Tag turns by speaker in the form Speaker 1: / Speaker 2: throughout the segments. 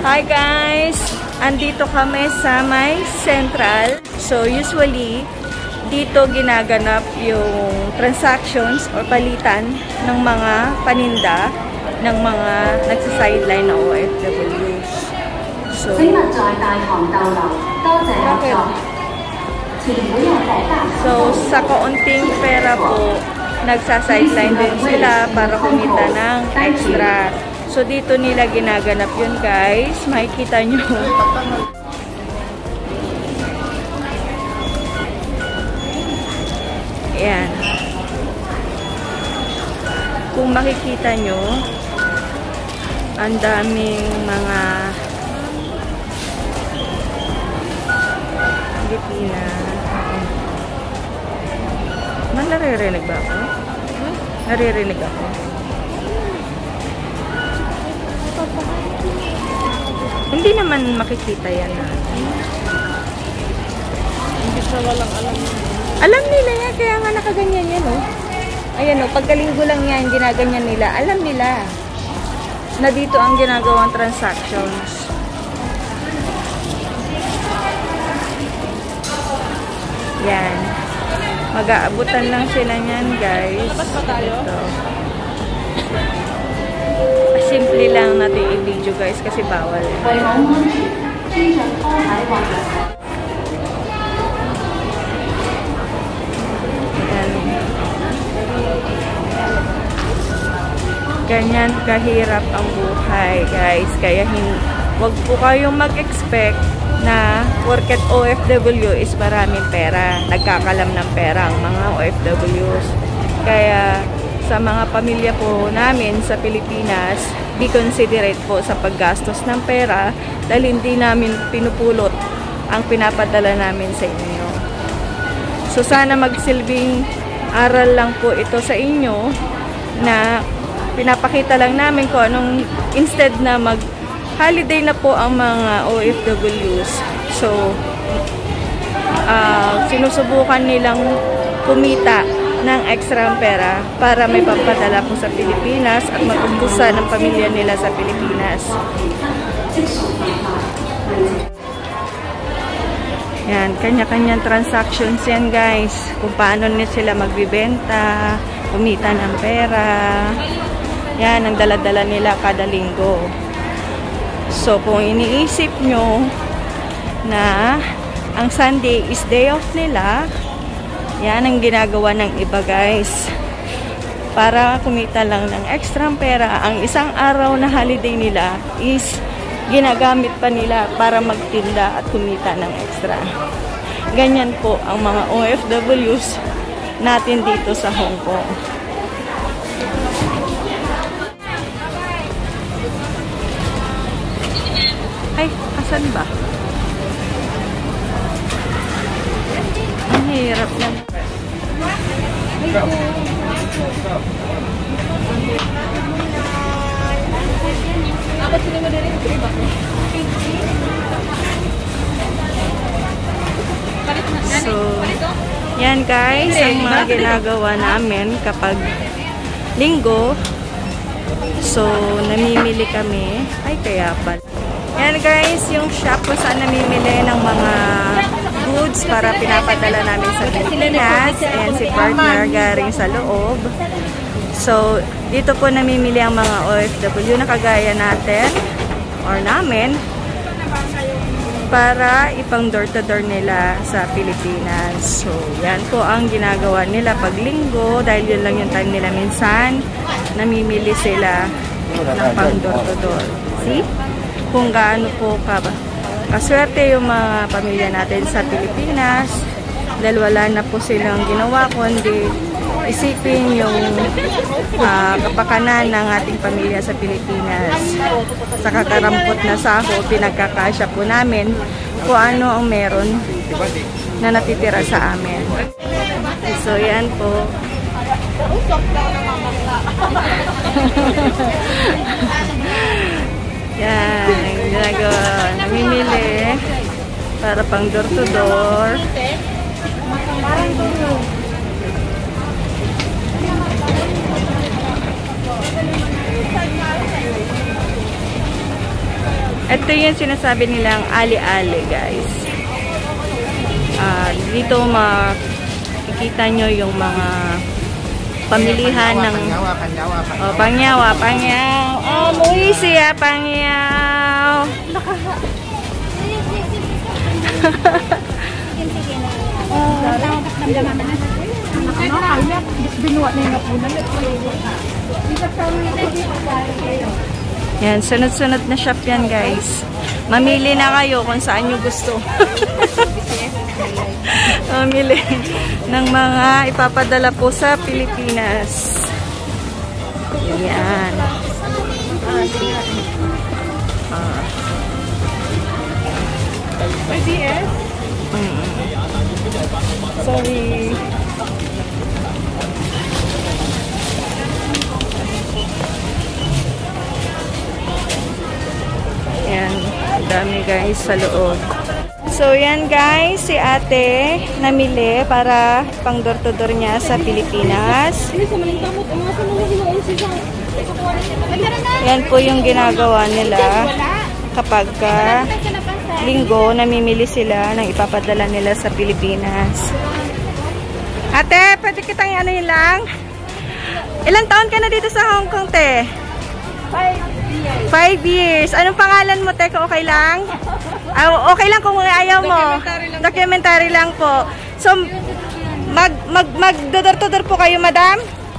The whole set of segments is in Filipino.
Speaker 1: Hi guys! Andito kami sa may Central. So usually, dito ginaganap yung transactions or palitan ng mga paninda ng mga nagsa-sideline na OFWs. So, bakit? So, sa kaunting pera po, nagsa-sideline din sila para kumita ng extra. So, dito nila ginaganap yun, guys. Makikita nyo. Ayan. Kung makikita nyo, ang daming mga Pilipinas. Naririnig ba ako? Naririnig ako. Hindi naman makikita yan.
Speaker 2: Hindi sa walang alam.
Speaker 1: Alam nila yan, kaya nga nakaganyan yan, oh. Ayan, oh, pagkalinggo lang yan, ginaganyan nila. Alam nila na dito ang ginagawang transactions. Yan. Mag-aabutan lang sila niyan, guys.
Speaker 2: Labas pa tayo?
Speaker 1: Ito. Simple lang natin i-video, guys, kasi bawal. Ganyan kahirap ang buhay, guys. Kaya wag po kayong mag-expect na porket OFW is maraming pera. Nagkakalam ng pera ang mga OFWs. Kaya sa mga pamilya po namin sa Pilipinas, be considerate po sa paggastos ng pera dahil hindi namin pinupulot ang pinapadala namin sa inyo. So sana magsilbing aral lang po ito sa inyo na pinapakita lang namin kung anong instead na holiday na po ang mga OFWs. So, sinusubukan nilang kumita ng extra pera para may pampadala po sa Pilipinas at matutusan ng pamilya nila sa Pilipinas. Yan, kanya-kanyang transactions yan, guys. Kung paano nila sila magbibenta, kumita ng pera. Yan, ang dala-dala nila kada linggo. So, kung iniisip nyo na ang Sunday is day off nila, yan ang ginagawa ng iba, guys. Para kumita lang ng extra pera, ang isang araw na holiday nila is ginagamit pa nila para magtinda at kumita ng extra. Ganyan po ang mga OFWs natin dito sa Hong Kong. Ay, asan ba? Ang hirap lang. So, yan guys, ang mga ginagawa namin kapag linggo. So, namimili kami. Ay, kaya pala. Yan guys, yung shop kung saan namimili ng mga goods para pinapadala namin sa Pilipinas. Ayan si partner galing sa loob. So, dito po namimili ang mga OFW na kagaya natin or namin para ipang door-to-door nila sa Pilipinas. So, yan po ang ginagawa nila pag linggo dahil yun lang yung time nila minsan. Namimili sila ng pang door-to-door. See? Kung gaano po kaswerte yung mga pamilya natin sa Pilipinas dahil wala na po silang ginawa kundi isipin yung kapakanan ng ating pamilya sa Pilipinas. Sa kakarampot na sahod, pinagkakasya po namin kung ano ang meron na natitira sa amin. So yan po. Yan, ginagawa. Namimili para pang door to door. Ito yung sinasabi nilang ali-ali, guys. Dito makikita nyo yung mga pamilihan ng pangyaw. Oh, muy siya pangyaw. Yan, sunod-sunod na shop yan, guys. Mamili na kayo kung saan nyo gusto. Mamili ng mga ipapadala po sa Pilipinas. Yan. Sorry. Yan. Dami, guys, sa loob. So, yan, guys. Si ate namili para pang door-to-door niya sa Pilipinas. Yan po yung ginagawa nila kapag linggo, namimili sila ng ipapadala nila sa Pilipinas. Ate, pwede kitang ano yun lang? Ilang taon ka na dito sa Hong Kong, te? 5 years. Anong pangalan mo, te? Okay lang? Okay lang kung ayaw mo. Documentary lang po. So, mag-door-to-door po kayo, madam?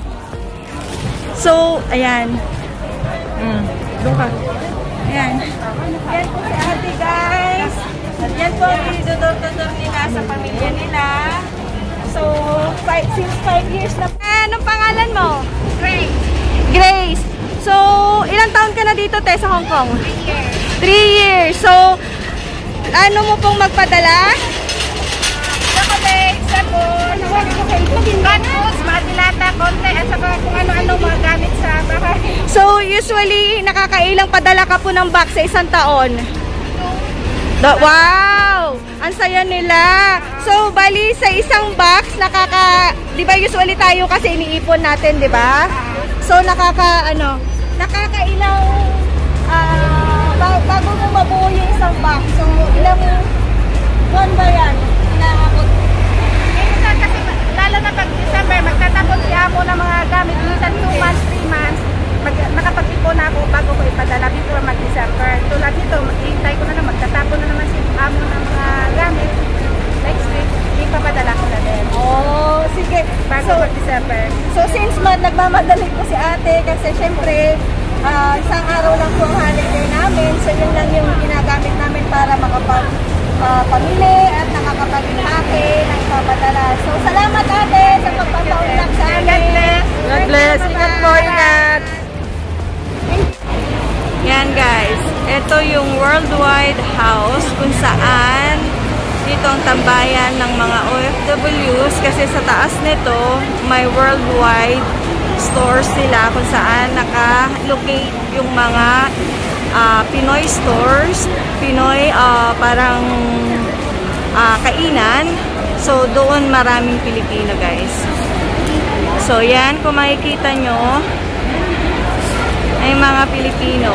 Speaker 1: So, ayan. Doon ka. Ayan. Yan po si ate, guys. Yan po ang door-to-door nila sa pamilya nila. So, since 5 years na. Anong pangalan mo? Grace. Grace. So, ilang taon ka na dito, te, sa Hong Kong? 3 years. So, ano mo pong magpadala? Chocolate, sabon, bandos, matilata, konti, at saka kung ano-ano mga gamit sa bahay. So, usually, nakakailang padala ka po ng box sa isang taon? Wow! Ang saya nila. So, bali sa isang box, di ba usually tayo kasi iniipon natin, di ba? So, nakakailang, bago mo mabuo yung isang box. So, ilang buwan ba yan? Inaabot? Minsan kasi, lalo na pag December, magtatapon siya ako ng mga gamit. Minsan 2 months, 3 months. Nakapag-ipon na ako bago ko ipadala before mag-December. Tulad nito, hintay ko na naman, magtatapon na naman si amo ng mga gamit. Next week, ipapadala ko na din. Oh, sige. Bago mag-December. So, since nagmamadali po si ate, kasi syempre, isang araw lang po ang holiday namin. So, yun lang yung ginagamit namin para makapag-pamili at nakakapag-impake ng ipapadala. So, salamat ate sa pagpapaulak sa amin. God bless. Ingat po, ingat. Yan, guys. Ito yung worldwide house kung saan dito ang tambayan ng mga OFWs kasi sa taas nito may worldwide stores sila kung saan naka-locate yung mga Pinoy stores, Pinoy parang kainan. So doon maraming Pilipino, guys. So yan, kung makikita nyo ay mga Pilipino.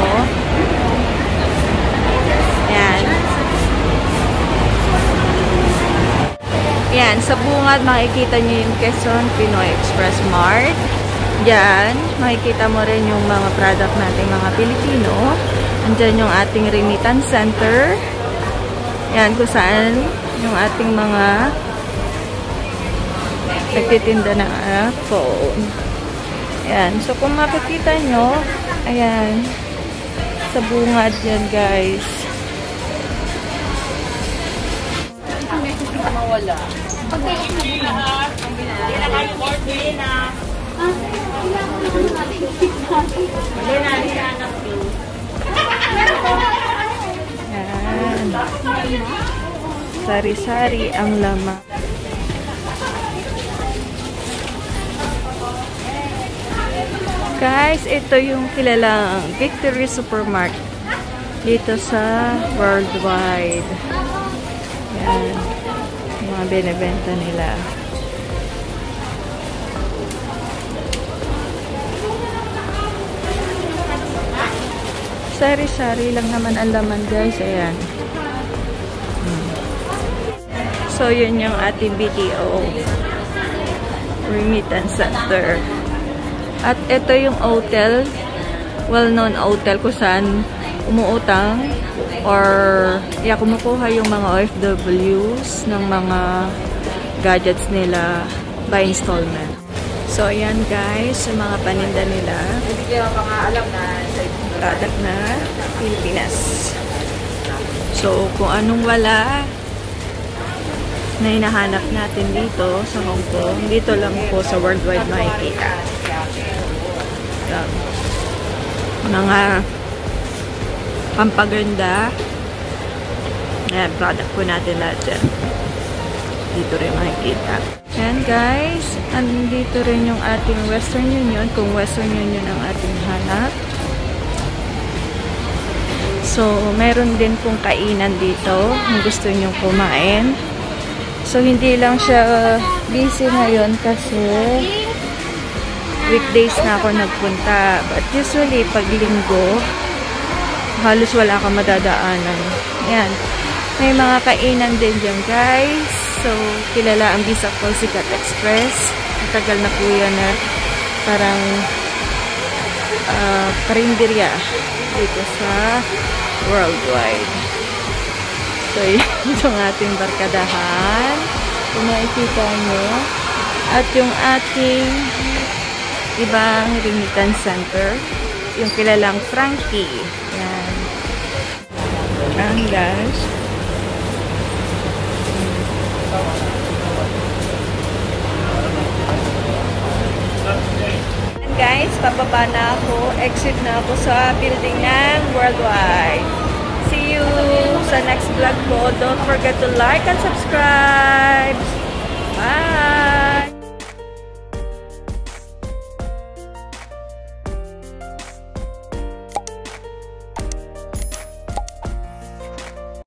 Speaker 1: Yan. Yan, sa bungad makikita nyo yung Quezon Pinoy Express Mart. Yan, makikita mo rin yung mga product natin mga Pilipino. Andyan yung ating remittance center. Yan, kung saan yung ating mga nagtitinda ng phone. Yan, so kung makikita nyo, ayan, sa bungad yan, guys. Mawala. Yan. Sari-sari ang laman. Guys, ito yung kilalang Victory Supermarket dito sa worldwide. Yan. Mga binibenta nila. Sari-sari lang naman ang laman, guys. Ayan. So, yun yung ating BDO. Remittance Center. At ito yung hotel. Well-known hotel kung saan umuutang or kumukuha yung mga OFWs ng mga gadgets nila by installment. So, ayan guys, yung mga paninda nila.
Speaker 2: Hindi kayo makaalam na
Speaker 1: Product na Pilipinas. So, kung anong wala na hinahanap natin dito sa Hong Kong, dito lang po sa worldwide makikita. So, mga pampaganda. Ayan, product po natin lahat dyan. Dito rin makikita. Ayan guys, andito rin yung ating Western Union, kung Western Union ang ating hanap. So, meron din pong kainan dito kung gusto nyo kumain. So, hindi lang siya busy ngayon kasi weekdays na ako nagpunta. But usually, pag linggo, halos wala kang madadaanan. Ayan. May mga kainan din dyan, guys. So, kilala ang Bisa ko, Sikat Express. Matagal na po yan na parang karinderya dito sa worldwide. So, yun yung ating barkadahan. Kung makikita nyo. At yung ating ibang remittance center. Yung kilalang Frankie. Yan. Ang guys. And guys, pababa na ako. Exit na ako sa building ng Worldwide. See you sa next vlog ko. Don't forget to like and subscribe. Bye!